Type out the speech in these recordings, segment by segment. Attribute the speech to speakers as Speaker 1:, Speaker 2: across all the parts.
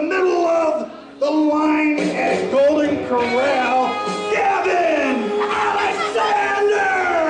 Speaker 1: middle of the line at Golden Corral, Gavin Alexander!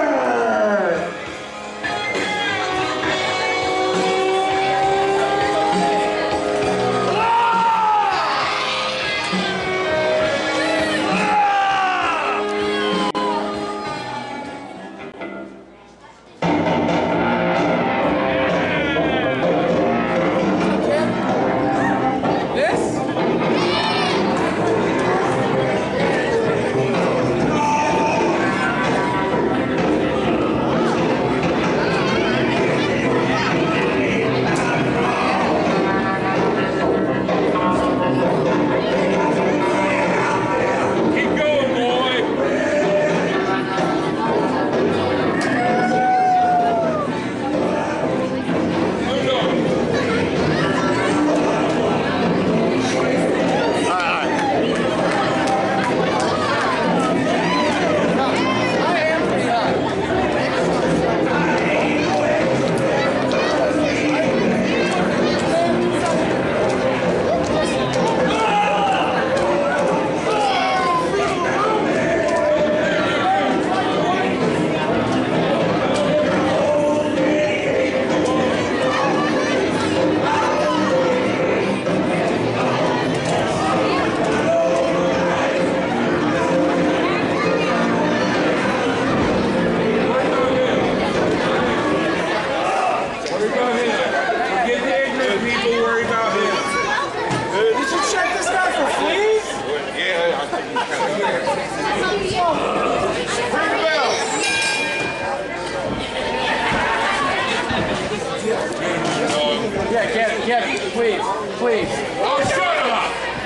Speaker 2: Get it, please, please.
Speaker 3: Oh, shut up!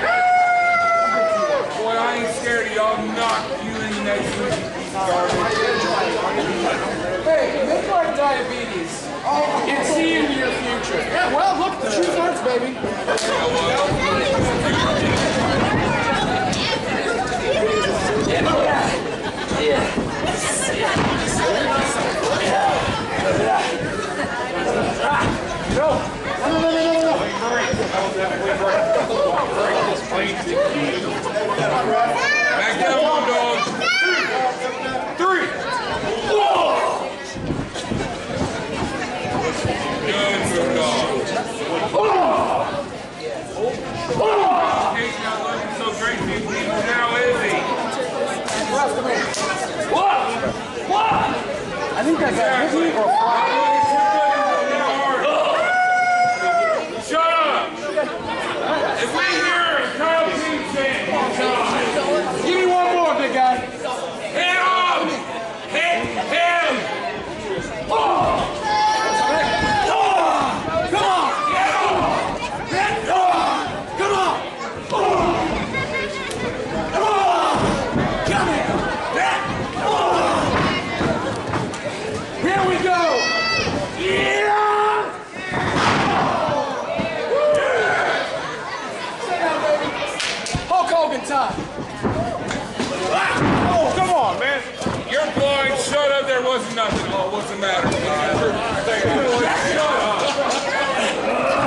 Speaker 3: Boy, I ain't scared of y'all. Knock you in the next week.
Speaker 2: Hey, make like diabetes and see into your future. Yeah, well, look, the shoes hurts, baby.
Speaker 3: Back down, Moondog. 3. Good, Moondog. He's not looking so great these people now, is he?
Speaker 2: What? I think I got hit or
Speaker 3: Shut up! If we hear a Kyle Pete saying,
Speaker 2: give me one more, big guy.
Speaker 3: hit him! Hit him!
Speaker 2: Come on!
Speaker 3: Get him!
Speaker 2: Come on! Come here! Here we go! Yeah! Hulk Hogan time.
Speaker 3: Oh, come on, man. You're blind. Shut up. There wasn't nothing. Oh, what's the matter, guys? Shut up.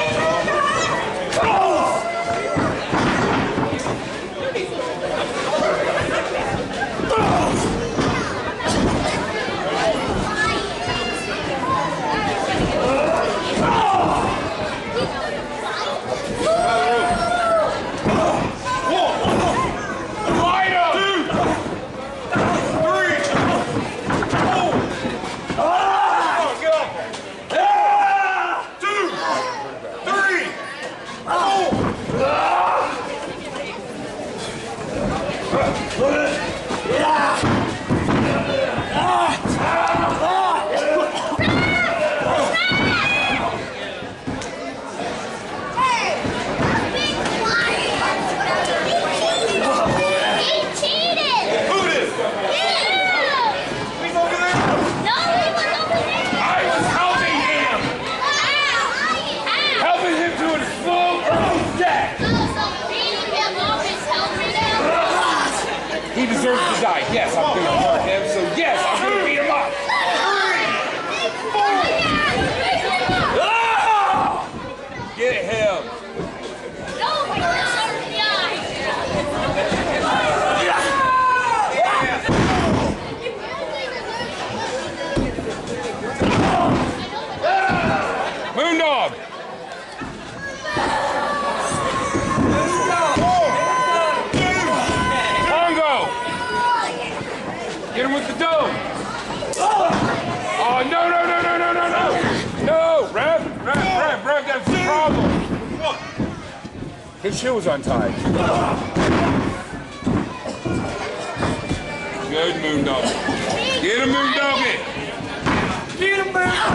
Speaker 3: He deserves to die. Yes, I'm going to hurt him. So yes, I'm going to beat him up. 3, 4. Get him. with the dome. Oh, no. No, Rev, that's the problem. His shoe was untied. Good, Moondog. Get him, Moondog. Get him, Moondog.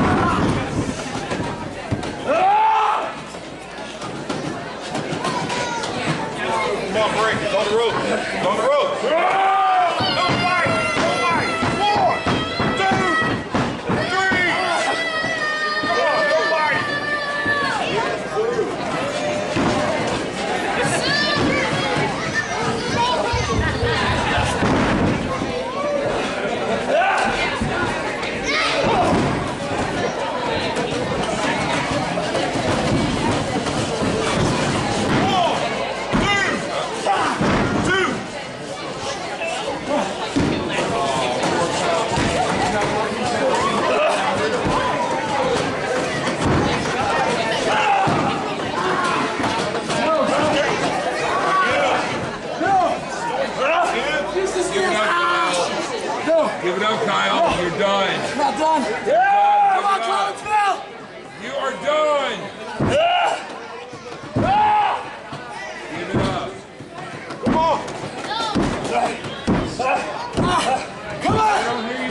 Speaker 1: Come on, break. It's on the rope. It's on the rope. Don't fight. 4, 2, 3. Come on, don't fight.
Speaker 3: Give it up, Kyle. You're done.
Speaker 2: Not done.
Speaker 3: Yeah!
Speaker 2: Come on, Collinsville.
Speaker 3: You are done. Give it up.
Speaker 1: Come on.
Speaker 2: Come on.
Speaker 3: I don't hear you.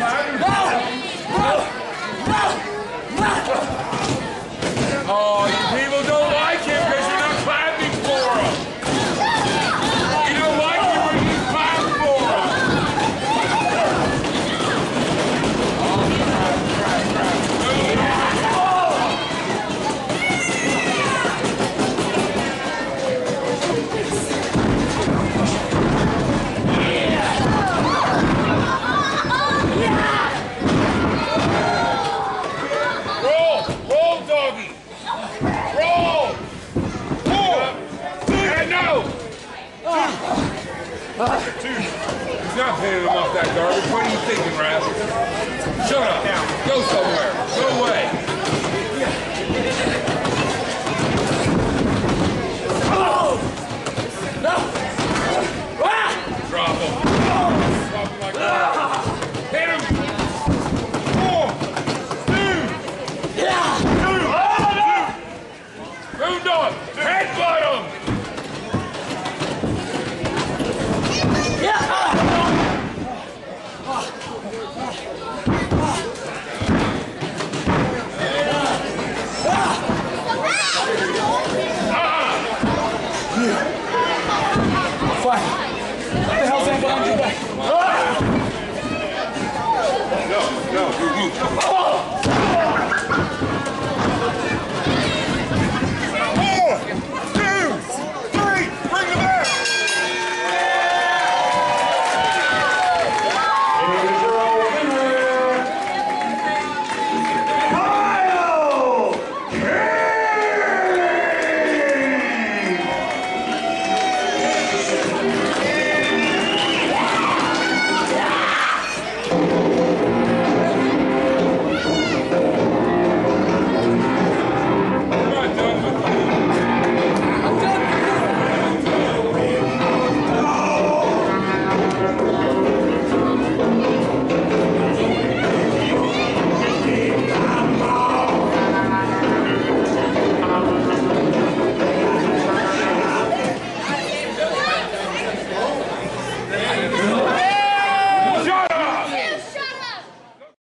Speaker 3: Oh, you people don't like him because you're not clapping for him. You don't like him when you clap for him. Roll, doggy. Roll. 4, 2, no. 2. He's not paying him off that garbage. What are you thinking, Raph? Shut up. Go somewhere. Go away. Drop him. Drop him like that. Hit him. 4, 2. Moondog, headbutt him!
Speaker 2: Fine. What the hell's that behind your back?
Speaker 3: No.